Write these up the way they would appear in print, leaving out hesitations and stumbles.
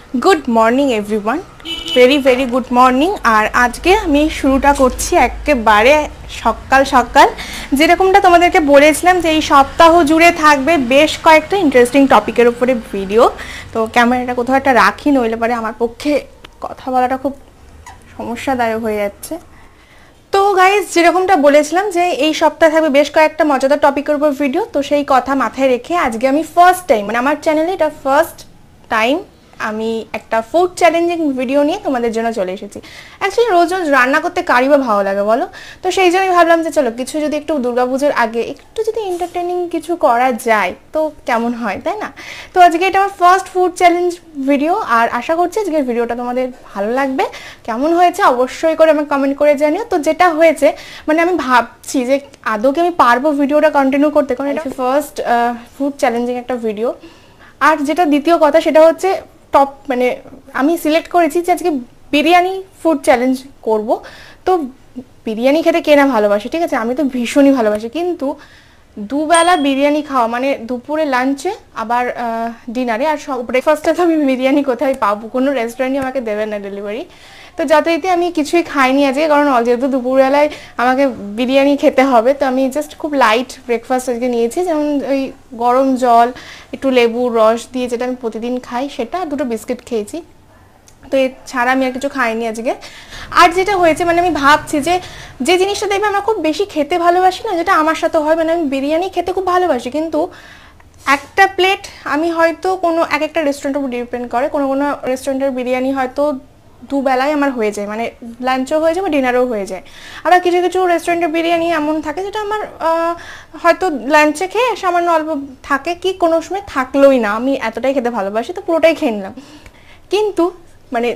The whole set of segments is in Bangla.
Good morning everyone, very very good morning. আর আজকে আমি শুরুটা করছি একেবারে সকাল সকাল, যেরকমটা তোমাদেরকে বলেছিলাম যে এই সপ্তাহ জুড়ে থাকবে বেশ কয়েকটা ইন্টারেস্টিং টপিকের উপরে ভিডিও। তো ক্যামেরাটা কোথাও একটা রাখি, নইলে পরে আমার পক্ষে কথা বলাটা খুব সমস্যাদায়ক হয়ে যাচ্ছে। তো গাইজ, যেরকমটা বলেছিলাম যে এই সপ্তাহে থাকবে বেশ কয়েকটা মজাদার টপিকের উপর ভিডিও, তো সেই কথা মাথায় রেখে আজকে আমি ফার্স্ট টাইম, মানে আমার চ্যানেলে এটা ফার্স্ট টাইম আমি একটা ফুড চ্যালেঞ্জিং ভিডিও নিয়ে তোমাদের জন্য চলে এসেছি। অ্যাকচুয়ালি রোজ রোজ রান্না করতে কারই বা ভালো লাগে বলো? তো সেই জন্যই ভাবলাম যে চলো কিছু যদি একটু দুর্গাপুজোর আগে একটু যদি এন্টারটেনিং কিছু করা যায় তো কেমন হয়, তাই না? তো আজকে এটা আমার ফার্স্ট ফুড চ্যালেঞ্জ ভিডিও, আর আশা করছি আজকের ভিডিওটা তোমাদের ভালো লাগবে। কেমন হয়েছে অবশ্যই করে আমাকে কমেন্ট করে জানিও। তো যেটা হয়েছে, মানে আমি ভাবছি যে আদৌ কি আমি পারবো ভিডিওটা কন্টিনিউ করতে, কারণ এটা ফার্স্ট ফুড চ্যালেঞ্জিং একটা ভিডিও। আর যেটা দ্বিতীয় কথা সেটা হচ্ছে টপ, মানে আমি সিলেক্ট করেছি যে আজকে বিরিয়ানি ফুড চ্যালেঞ্জ করব। তো বিরিয়ানি খেতে কে না ভালোবাসে, ঠিক আছে? আমি তো ভীষণই ভালোবাসি, কিন্তু দুবেলা বিরিয়ানি খাওয়া মানে দুপুরে লাঞ্চে আবার ডিনারে, আর সব ব্রেকফাস্টে তো আমি বিরিয়ানি কোথায় পাবো? কোনো রেস্টুরেন্টই আমাকে দেবে না ডেলিভারি। তো যথারীতি আমি কিছুই খাইনি আজকে, কারণ যেহেতু দুপুরবেলায় আমাকে বিরিয়ানি খেতে হবে, তো আমি জাস্ট খুব লাইট ব্রেকফাস্ট আজকে নিয়েছি, যেমন ওই গরম জল, একটু লেবুর রস দিয়ে যেটা আমি প্রতিদিন খাই সেটা, আর দুটো বিস্কিট খেয়েছি। তো এছাড়া আমি আর কিছু খাইনি আজকে। আর যেটা হয়েছে, মানে আমি ভাবছি যে যে জিনিসটা দেখবে আমরা খুব বেশি খেতে ভালোবাসি না, যেটা আমার সাথে হয়, মানে আমি বিরিয়ানি খেতে খুব ভালোবাসি, কিন্তু একটা প্লেট আমি হয়তো কোনো এক একটা রেস্টুরেন্টের উপর ডিপেন্ড করে, কোনো কোনো রেস্টুরেন্টের বিরিয়ানি হয়তো দুবেলায় আমার হয়ে যায়, মানে লাঞ্চও হয়ে যায় বা ডিনারও হয়ে যায়। আবার কিছু কিছু রেস্টুরেন্টের বিরিয়ানি এমন থাকে যেটা আমার হয়তো লাঞ্চে খেয়ে সামান্য অল্প থাকে, কি কোনো সময় থাকলোই না, আমি এতটাই খেতে ভালোবাসি তো পুরোটাই খেয়ে নিলাম। কিন্তু মানে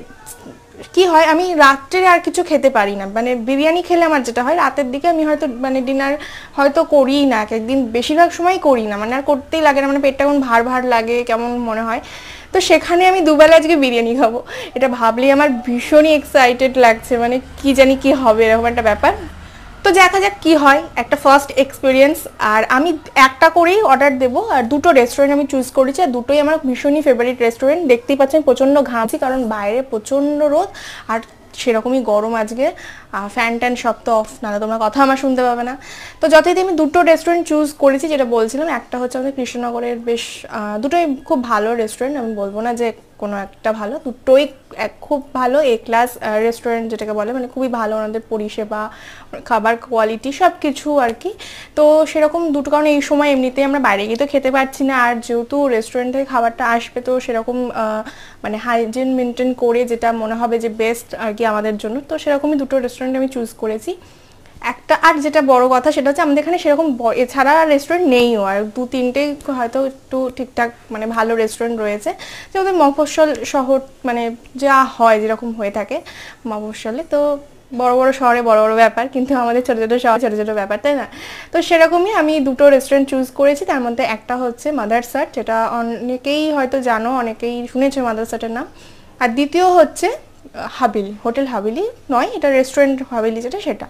কি হয়, আমি রাত্রে আর কিছু খেতে পারি না, মানে বিরিয়ানি খেলে আমার যেটা হয় রাতের দিকে আমি হয়তো মানে ডিনার হয়তো করিই না, একদিন বেশিরভাগ সময় করি না, মানে আর করতেই লাগে না, মানে পেটটা কেমন ভার ভার লাগে, কেমন মনে হয়। তো সেখানে আমি দুবেলা আজকে বিরিয়ানি খাবো, এটা ভাবলেই আমার ভীষণই এক্সাইটেড লাগছে, মানে কি জানি কি হবে, এরকম একটা ব্যাপার। তো দেখা যাক কি হয়, একটা ফার্স্ট এক্সপিরিয়েন্স। আর আমি একটা করেই অর্ডার দেবো, আর দুটো রেস্টুরেন্ট আমি চুজ করেছি, আর দুটোই আমার ভীষণই ফেভারিট রেস্টুরেন্ট। দেখতেই পাচ্ছেন প্রচণ্ড ঘামছি, কারণ বাইরে প্রচণ্ড রোদ আর সেরকমই গরম আজকে। ফ্যান ট্যান সব তো অফ, নাহলে তোমরা কথা আমার শুনতে পাবে না। তো যথারীতি আমি দুটো রেস্টুরেন্ট চুজ করেছি, যেটা বলছিলাম একটা হচ্ছে আমাদের কৃষ্ণনগরের বেশ দুটোই খুব ভালো রেস্টুরেন্ট, আমি বলবো না যে কোনো একটা ভালো, দুটোই খুব ভালো এ ক্লাস রেস্টুরেন্ট যেটাকে বলে, মানে খুবই ভালো ওনাদের পরিষেবা, খাবার কোয়ালিটি সব কিছু আর কি। তো সেরকম দুটো, কারণ এই সময় এমনিতেই আমরা বাইরে গিয়ে তো খেতে পারছি না, আর যেহেতু রেস্টুরেন্ট থেকে খাবারটা আসবে তো সেরকম মানে হাইজিন মেনটেন করে যেটা মনে হবে যে বেস্ট আর কি আমাদের জন্য, তো সেরকমই দুটো রেস্টুরেন্ট আমি চুজ করেছি একটা। আর যেটা বড় কথা সেটা হচ্ছে আমাদের এখানে সেরকম এছাড়া রেস্টুরেন্ট নেইও, আর দু তিনটেই হয়তো একটু ঠিকঠাক মানে ভালো রেস্টুরেন্ট রয়েছে, যেমন মফস্বল শহর, মানে যা হয় যেরকম হয়ে থাকে মফস্বলে, তো বড় বড় শহরে বড় বড় ব্যাপার, কিন্তু আমাদের ছোটো ছোটো শহরে ছোটো ছোটো ব্যাপার, তাই না? তো সেরকমই আমি দুটো রেস্টুরেন্ট চুজ করেছি, তার মধ্যে একটা হচ্ছে মাদারসাট, যেটা অনেকেই হয়তো জানো, অনেকেই শুনেছে মাদারসাটের নাম। আর দ্বিতীয় হচ্ছে হাবিলি, হোটেল হাবিলি নয়, এটা রেস্টুরেন্ট হাবিলি যেটা, সেটা।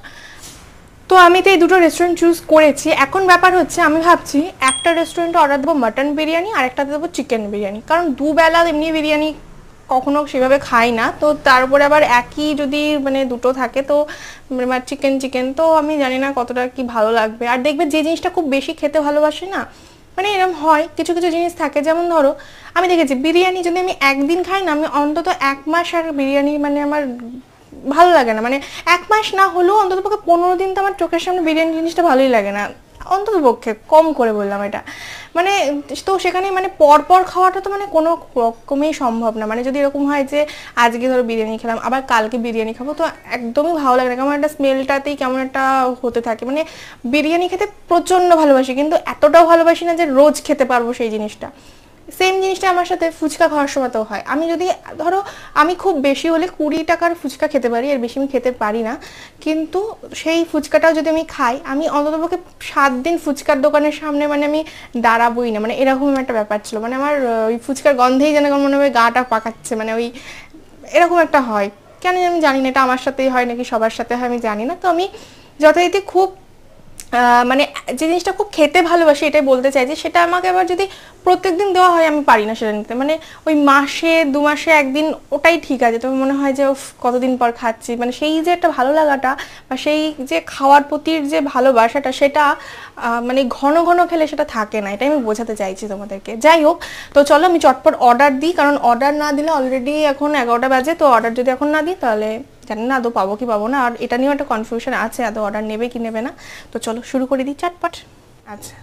তো আমি তো এই দুটো রেস্টুরেন্ট চুজ করেছি। এখন ব্যাপার হচ্ছে আমি ভাবছি একটা রেস্টুরেন্টে অর্ডার দেবো মাটন বিরিয়ানি, আর একটা দেবো চিকেন বিরিয়ানি, কারণ দুবেলা এমনি বিরিয়ানি কখনো সেভাবে খাই না, তো তার উপরে আবার একই যদি মানে দুটো থাকে তো চিকেন চিকেন তো আমি জানি না কতটা কি ভালো লাগবে। আর দেখবে যে জিনিসটা খুব বেশি খেতে ভালোবাসে না, মানে এরকম হয় কিছু কিছু জিনিস থাকে, যেমন ধরো আমি দেখেছি বিরিয়ানি যদি আমি একদিন খাই না, আমি অন্তত 1 মাস আর বিরিয়ানি মানে আমার ভালো লাগে না, মানে 1 মাস না হলেও অন্তত পক্ষে 15 দিন তো আমার চোখের সামনে বিরিয়ানি জিনিসটা ভালোই লাগে না, অন্তত পক্ষে কম করে বললাম এটা। মানে তো সেখানে মানে পরপর খাওয়াটা তো মানে কোনো রকমই সম্ভব না, মানে যদি এরকম হয় যে আজকে ধরো বিরিয়ানি খেলাম আবার কালকে বিরিয়ানি খাবো, তো একদমই ভালো লাগে না, কেমন একটা স্মেলটাতেই কেমন একটা হতে থাকে। মানে বিরিয়ানি খেতে প্রচণ্ড ভালোবাসি, কিন্তু এতটাও ভালোবাসি না যে রোজ খেতে পারবো সেই জিনিসটা। সেম জিনিসটা আমার সাথে ফুচকা খাওয়ার সময়তেও হয়, আমি যদি ধরো আমি খুব বেশি হলে 20 টাকার ফুচকা খেতে পারি, এর বেশি আমি খেতে পারি না, কিন্তু সেই ফুচকাটাও যদি আমি খাই আমি অন্ততপক্ষে 7 দিন ফুচকার দোকানের সামনে মানে আমি দাঁড়াবোই না, মানে এরকম একটা ব্যাপার ছিল, মানে আমার ওই ফুচকার গন্ধেই যেন মনে হবে গাটা পাকাচ্ছে, মানে ওই এরকম একটা হয়। কেন আমি জানি না, এটা আমার সাথেই হয় নাকি সবার সাথে হয় আমি জানি না। তো আমি যথারীতি খুব মানে যে জিনিসটা খুব খেতে ভালোবাসি এটাই বলতে চাইছি, সেটা আমাকে আবার যদি প্রত্যেকদিন দেওয়া হয় আমি পারি না সেটা নিতে। মানে ওই মাসে 2 মাসে একদিন ওটাই ঠিক আছে, তবে মনে হয় যে কতদিন পর খাচ্ছি, মানে সেই যে একটা ভালো লাগাটা বা সেই যে খাওয়ার প্রতির যে ভালোবাসাটা সেটা মানে ঘন ঘন খেলে সেটা থাকে না, এটাই আমি বোঝাতে চাইছি তোমাদেরকে। যাই হোক, তো চলো আমি চটপট অর্ডার দিই, কারণ অর্ডার না দিলে অলরেডি এখন 11টা বাজে, তো অর্ডার যদি এখন না দিই তাহলে জানি না আদৌ পাবো কি পাবো না, আর এটা নিয়েও একটা কনফিউশন আছে আদৌ অর্ডার নেবে কি নেবে না। তো চলো শুরু করে দিই চটপট। আচ্ছা,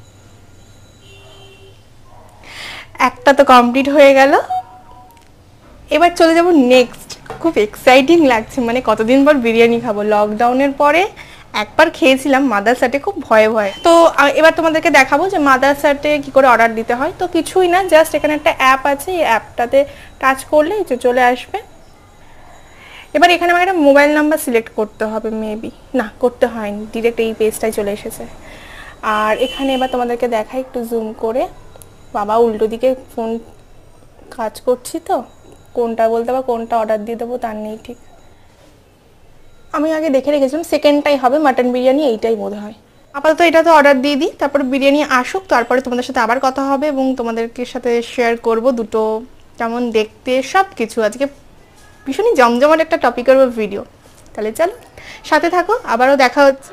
একটা তো কমপ্লিট হয়ে গেল, এবার চলে যাব নেক্সট। খুব এক্সাইটিং লাগছে, মানে কতদিন পর বিরিয়ানি খাবো। লকডাউনের পরে একবার খেয়েছিলাম মাদারসাটে, খুব ভয়ে ভয়ে। তো এবার তোমাদেরকে দেখাবো যে মাদারসাটে কি করে অর্ডার দিতে হয়। তো কিছুই না, জাস্ট এখানে একটা অ্যাপ আছে, এই অ্যাপটাতে টাচ করলে চলে আসবে। এবার এখানে আমার একটা মোবাইল নাম্বার সিলেক্ট করতে হবে, মেবি না করতে হয়নি, ডিরেক্ট এই পেজটাই চলে এসেছে। আর এখানে এবার তোমাদেরকে দেখাই একটু জুম করে, বাবা উল্টো দিকে ফোন কাজ করছি তো কোনটা বলতে বা কোনটা অর্ডার দিয়ে দেবো তার নেই ঠিক। আমি আগে দেখে রেখেছিলাম সেকেন্ডটাই হবে মাটন বিরিয়ানি, এইটাই বোধ হয়। আপাতত এটা তো অর্ডার দিয়ে দিই, তারপর বিরিয়ানি আসুক, তারপরে তোমাদের সাথে আবার কথা হবে এবং তোমাদেরকে সাথে শেয়ার করব দুটো কেমন দেখতে সব কিছু। আজকে ভীষণই জমজমাট একটা টপিকের ভিডিও, তাহলে চলো সাথে থাকো, আবারও দেখা হচ্ছে।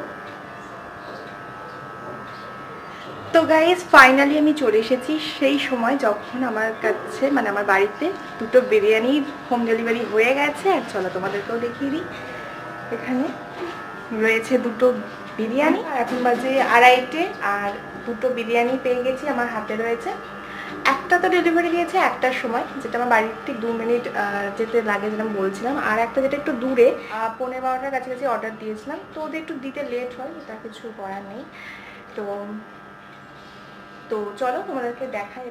তো গাইজ ফাইনালি আমি চলে এসেছি সেই সময় যখন আমার কাছে মানে আমার বাড়িতে দুটো বিরিয়ানি হোম ডেলিভারি হয়ে গেছে। আর চলো তোমাদেরকেও দেখিয়ে দিই, এখানে রয়েছে দুটো বিরিয়ানি, এখন বাজে 2:30, আর দুটো বিরিয়ানি পেয়ে গেছি আমার হাতে রয়েছে। একটা তো ডেলিভারি দিয়েছে 1টার সময়, যেটা আমার বাড়ির ঠিক 2 মিনিট যেতে লাগে যেটা আমি বলছিলাম, আর একটা যেটা একটু দূরে 11:15টার কাছাকাছি অর্ডার দিয়েছিলাম। তো ওদের একটু দিতে লেট হয়, এটা কিছু করার নেই। তো চলো তোমাদেরকে দেখাই।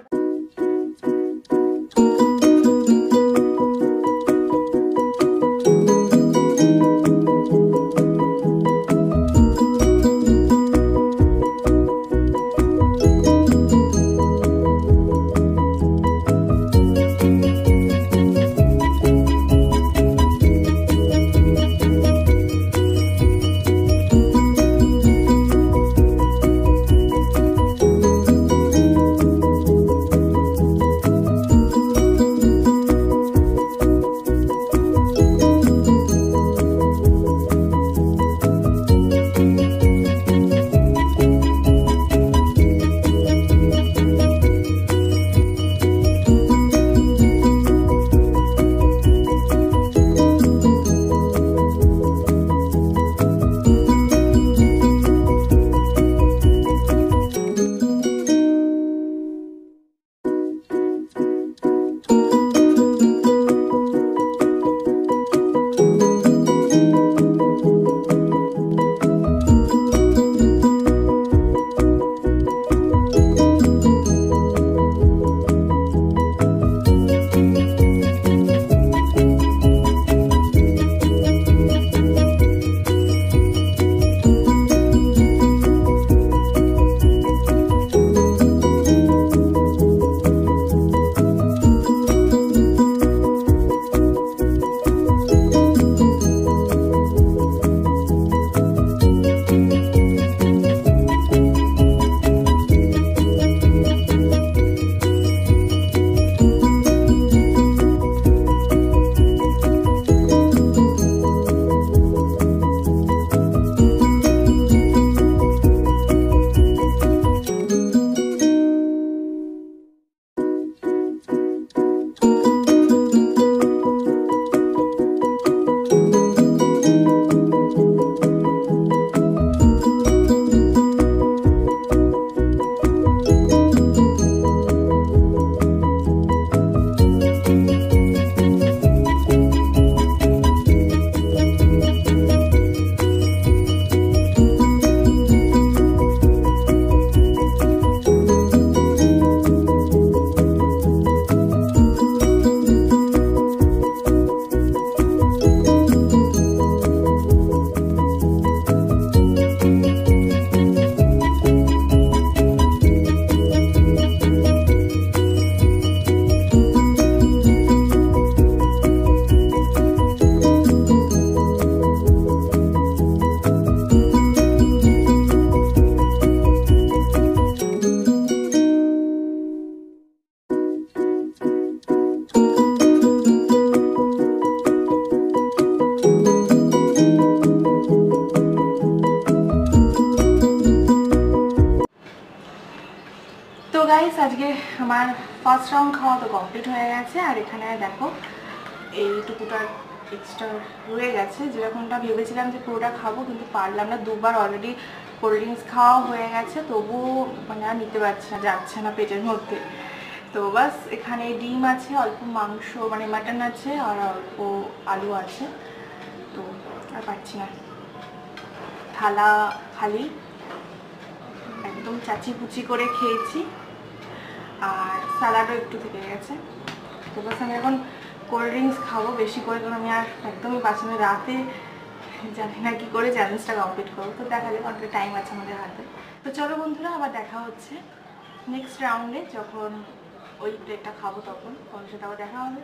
গাইস, আজকে আমার ফার্স্ট রাউন্ড খাওয়া তো কমপ্লিট হয়ে গেছে। আর এখানে দেখো এইটুকুটা এক্সট্রা রয়ে গেছে, যেরকমটা ভেবেছিলাম যে পুরোটা খাবো কিন্তু পারলাম না। দুবার অলরেডি কোল্ড ড্রিঙ্কস খাওয়া হয়ে গেছে, তবুও মানে আর নিতে পারছি না, যাচ্ছে না পেটের মধ্যে। তো বাস এখানে ডিম আছে, অল্প মাংস মানে মাটন আছে, আর অল্প আলু আছে। তো আর পারছি না, থালা খালি, একদম চাচি পুচি করে খেয়েছি। আর স্যালাডও একটু থেকে গেছে। তো বাস আমি এখন কোল্ড ড্রিঙ্কস খাবো বেশি করে, কারণ আমি আর একদমই পাচ্ছি না। রাতে জানি না কি করে চ্যালেঞ্জটা কমপ্লিট করবো। তো দেখা যাবে, অনেকটা টাইম আছে আমাদের হাতে। তো চলো বন্ধুরা, আবার দেখা হচ্ছে নেক্সট রাউন্ডে, যখন ওই প্লেটটা খাবো তখন সাথে আবার দেখা হবে।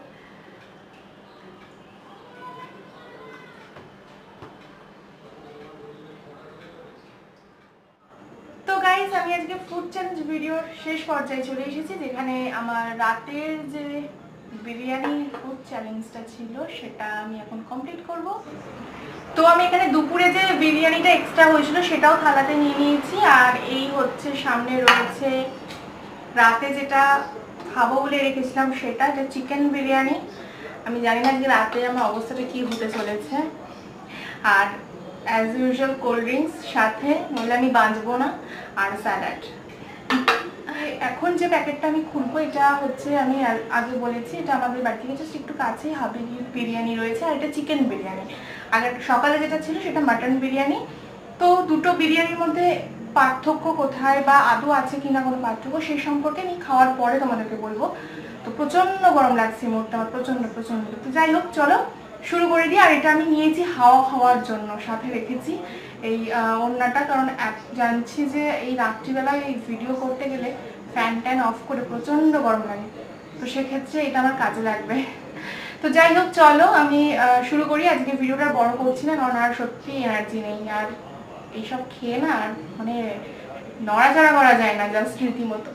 তো গাইস, আমি আজকে ফুড চ্যালেঞ্জ ভিডিওর শেষ পর্যায়ে চলে এসেছি, যেখানে আমার রাতের যে বিরিয়ানি ফুড চ্যালেঞ্জটা ছিল সেটা আমি এখন কমপ্লিট করব। তো আমি এখানে দুপুরে যে বিরিয়ানিটা এক্সট্রা হয়েছিল সেটাও থালাতে নিয়ে নিয়েছি। আর এই হচ্ছে সামনে রয়েছে রাতে যেটা খাবো বলে রেখেছিলাম সেটা, এটা চিকেন বিরিয়ানি। আমি জানি না যে রাতে আমার অবস্থাটা কি হতে চলেছে। আর অ্যাজ ইউজুয়াল কোল্ড ড্রিঙ্কস সাথে, নইলে আমি বাঁচবো না। আর স্যালাড। এখন যে প্যাকেটটা আমি খুলবো, এটা হচ্ছে আমি আগে বলেছি, এটা আমাদের বাড়ি থেকে জাস্ট একটু কাছেই হাবিবি বিরিয়ানি রয়েছে। আর এটা চিকেন বিরিয়ানি। আর সকালে যেটা ছিল সেটা মাটন বিরিয়ানি। তো দুটো বিরিয়ানির মধ্যে পার্থক্য কোথায় বা আদৌ আছে কিনা কোনো পার্থক্য, সেই সম্পর্কে আমি খাওয়ার পরে তোমাদেরকে বলবো। তো প্রচণ্ড গরম লাগছে মুহূর্তে আমার, প্রচণ্ড। তো যাই হোক, চলো শুরু করে দিই। আর এটা আমি নিয়েছি হাওয়া খাওয়ার জন্য, সাথে রেখেছি এই ওড়নাটা, কারণ জানছি যে এই রাত্রিবেলায় এই ভিডিও করতে গেলে ফ্যান ট্যান অফ করে প্রচণ্ড গরম লাগে। তো সেক্ষেত্রে এটা আমার কাজে লাগবে। তো যাই হোক, চলো আমি শুরু করি। আজকে ভিডিওটা বড় করছি না, কারণ আর সত্যি এনার্জি নেই। আর এইসব খেয়ে না আর মানে নড়াচড়া করা যায় না, জাস্ট রীতিমতো।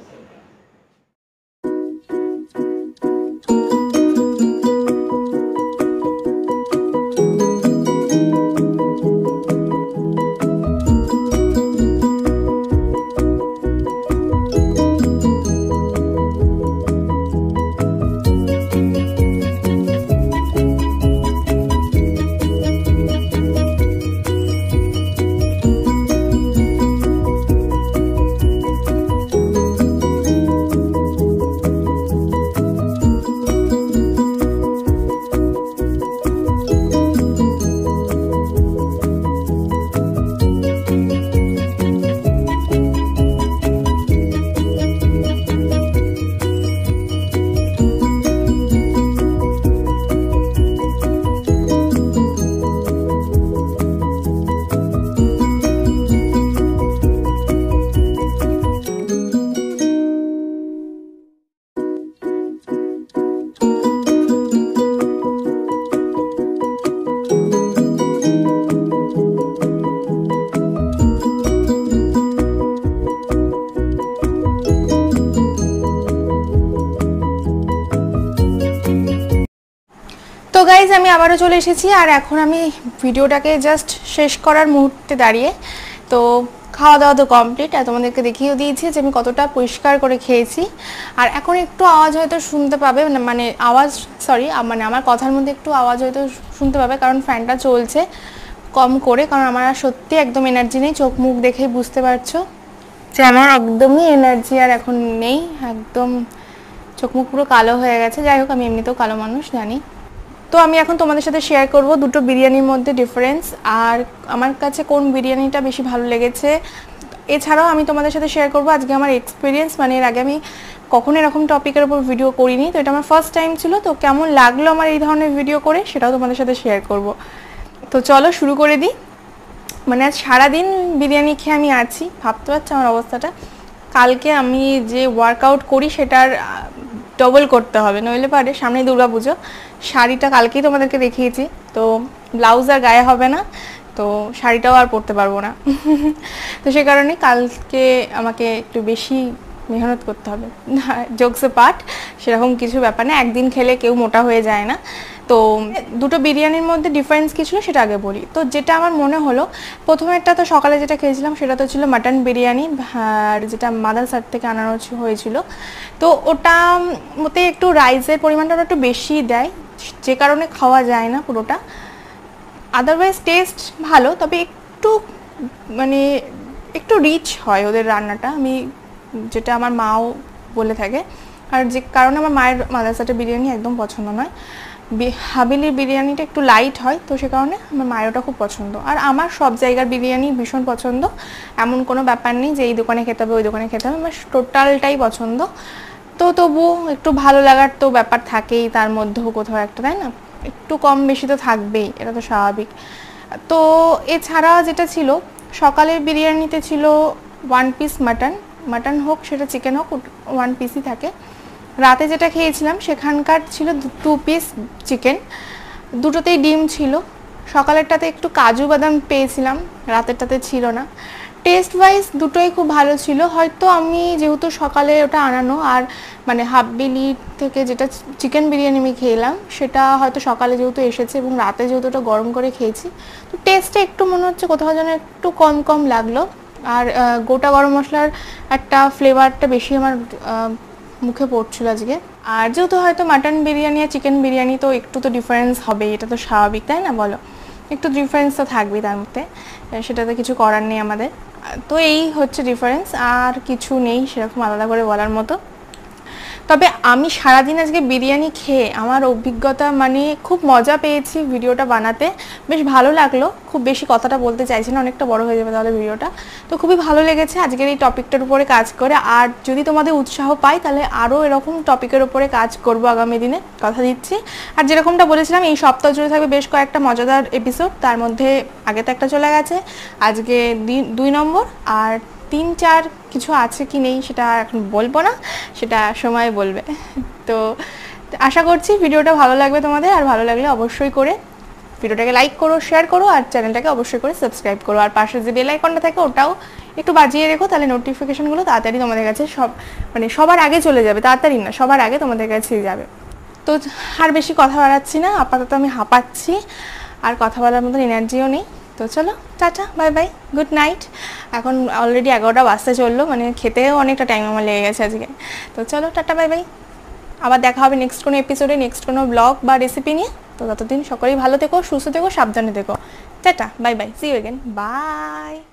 তো গাইজ, আমি আবারও চলে এসেছি। আর এখন আমি ভিডিওটাকে জাস্ট শেষ করার মুহূর্তে দাঁড়িয়ে। তো খাওয়া দাওয়া তো কমপ্লিট, আর তোমাদেরকে দেখিয়েও দিয়েছি যে আমি কতটা পরিষ্কার করে খেয়েছি। আর এখন একটু আওয়াজ হয়তো শুনতে পাবে, মানে আওয়াজ মানে আমার কথার মধ্যে একটু আওয়াজ হয়তো শুনতে পাবে, কারণ ফ্যানটা চলছে কম করে। কারণ আমার সত্যি একদম এনার্জি নেই, চোখ মুখ দেখেই বুঝতে পারছো যে আমার একদমই এনার্জি আর এখন নেই। একদম চোখ মুখ পুরো কালো হয়ে গেছে। যাই হোক, আমি এমনিতেও কালো মানুষ, জানি। তো আমি এখন তোমাদের সাথে শেয়ার করব দুটো বিরিয়ানির মধ্যে ডিফারেন্স, আর আমার কাছে কোন বিরিয়ানিটা বেশি ভালো লেগেছে। এছাড়াও আমি তোমাদের সাথে শেয়ার করব আজকে আমার এক্সপিরিয়েন্স, মানে এর আগে আমি কখনো এরকম টপিকের উপর ভিডিও করিনি। তো এটা আমার ফার্স্ট টাইম ছিল। তো কেমন লাগলো আমার এই ধরনের ভিডিও করে, সেটাও তোমাদের সাথে শেয়ার করব। তো চলো শুরু করে দিই। মানে আজ সারাদিন বিরিয়ানি খেয়ে আমি আছি, ভাবতে পারছি আমার অবস্থাটা। কালকে আমি যে ওয়ার্কআউট করি সেটার ডবল করতে হবে, নইলে পারে। সামনে দুর্গাপুজো, শাড়িটা কালকেই তোমাদেরকে দেখিয়েছি, তো ব্লাউজ আর গায়ে হবে না, তো শাড়িটাও আর পরতে পারবো না। তো সে কারণে কালকে আমাকে একটু বেশি মেহনত করতে হবে। জোকস পার্ট, সেরকম কিছু ব্যাপার না, একদিন খেলে কেউ মোটা হয়ে যায় না। তো তো দুটো বিরিয়ানির মধ্যে ডিফারেন্স কী ছিল সেটা আগে বলি। তো যেটা আমার মনে হলো, প্রথমেরটা তো সকালে যেটা খেয়েছিলাম সেটা তো ছিল মাটন বিরিয়ানি, আর যেটা মাদারসাট থেকে আনানো হয়েছিল। তো ওটা মতে একটু রাইসের পরিমাণটা ওরা একটু বেশি দেয়, যে কারণে খাওয়া যায় না পুরোটা। আদারওয়াইজ টেস্ট ভালো, তবে একটু মানে একটু রিচ হয় ওদের রান্নাটা, আমি যেটা আমার মাও বলে থাকে। আর যে কারণে আমার মায়ের মাদারসাটের বিরিয়ানি একদম পছন্দ নয়, হাবিলির বিরিয়ানিটা একটু লাইট হয়, তো সে কারণে আমার মায়ের ওটা খুব পছন্দ। আর আমার সব জায়গার বিরিয়ানি ভীষণ পছন্দ, এমন কোনো ব্যাপার নেই যে এই দোকানে খেতে হবে ওই দোকানে খেতে হবে, আমার টোটালটাই পছন্দ। তো তবু একটু ভালো লাগার তো ব্যাপার থাকেই তার মধ্যেও কোথাও একটা, তাই না? একটু কম বেশি তো থাকবেই, এটা তো স্বাভাবিক। তো এছাড়া যেটা ছিল, সকালের বিরিয়ানিতে ছিল 1 পিস মাটন হোক সেটা চিকেন হোক 1 পিসই থাকে। রাতে যেটা খেয়েছিলাম সেখানকার ছিল 2 পিস চিকেন, দুটোতেই ডিম ছিল। সকালেরটাতে একটু কাজু বাদাম পেয়েছিলাম, রাতেরটাতে ছিল না। টেস্ট ওয়াইজ দুটোই খুব ভালো ছিল। হয়তো আমি যেহেতু সকালে ওটা আনানো, আর মানে হাববিলি থেকে যেটা চিকেন বিরিয়ানি আমি খেলাম সেটা হয়তো সকালে যেহেতু এসেছে এবং রাতে যেহেতু ওটা গরম করে খেয়েছি, তো টেস্টটা একটু মনে হচ্ছে কোথাও যেন একটু কম কম লাগলো। আর গোটা গরম মশলার একটা ফ্লেভারটা বেশি আমার মুখে পড়ছিল আজকে। আর যেহেতু হয়তো মাটন বিরিয়ানি আর চিকেন বিরিয়ানি, তো একটু তো ডিফারেন্স হবে, এটা তো স্বাভাবিক, তাই না বলো? একটু ডিফারেন্স তো থাকবেই তার মধ্যে, সেটাতে কিছু করার নেই আমাদের। তো এই হচ্ছে ডিফারেন্স, আর কিছু নেই সেরকম আলাদা করে বলার মতো। তবে আমি সারাদিন আজকে বিরিয়ানি খেয়ে আমার অভিজ্ঞতা, মানে খুব মজা পেয়েছি ভিডিওটা বানাতে, বেশ ভালো লাগলো। খুব বেশি কথাটা বলতে চাইছি না, অনেকটা বড় হয়ে যাবে তাহলে ভিডিওটা। তো খুবই ভালো লেগেছে আজকের এই টপিকটার উপরে কাজ করে। আর যদি তোমাদের উৎসাহ পাই তাহলে আরও এরকম টপিকের উপরে কাজ করব আগামী দিনে, কথা দিচ্ছি। আর যেরকমটা বলেছিলাম এই সপ্তাহ জুড়ে থাকবে বেশ কয়েকটা মজাদার এপিসোড, তার মধ্যে আগে তো একটা চলে গেছে, আজকে 2 নম্বর, আর 3-4 কিছু আছে কি নেই সেটা এখন বলবো না, সেটা সময় বলবে। তো আশা করছি ভিডিওটা ভালো লাগবে তোমাদের, আর ভালো লাগলে অবশ্যই করে ভিডিওটাকে লাইক করো, শেয়ার করো, আর চ্যানেলটাকে অবশ্যই করে সাবস্ক্রাইব করো। আর পাশে যে বেল আইকনটা থাকে ওটাও একটু বাজিয়ে রেখো, তাহলে নোটিফিকেশনগুলো তাড়াতাড়ি তোমাদের কাছে মানে সবার আগে চলে যাবে, তাড়াতাড়ি না সবার আগে তোমাদের কাছে যাবে। তো আর বেশি কথা বাড়াচ্ছি না, আপাতত আমি হাঁপাচ্ছি আর কথা বলার মতন এনার্জিও নেই। তো চলো, tata, bye bye, good night. এখন অলরেডি 11টা বাজতে চললো, মানে খেতেও অনেকটা টাইম আমার লেগে গেছে আজকে। তো চলো, টাটা, বাই বাই। আবার দেখা হবে নেক্সট কোনো এপিসোডে, নেক্সট কোনো ব্লগ বা রেসিপি নিয়ে। তো ততদিন সকলেই ভালো থেকো, সুস্থ থেকো, সাবধানে থেকো। Tata, bye bye, see you again, by.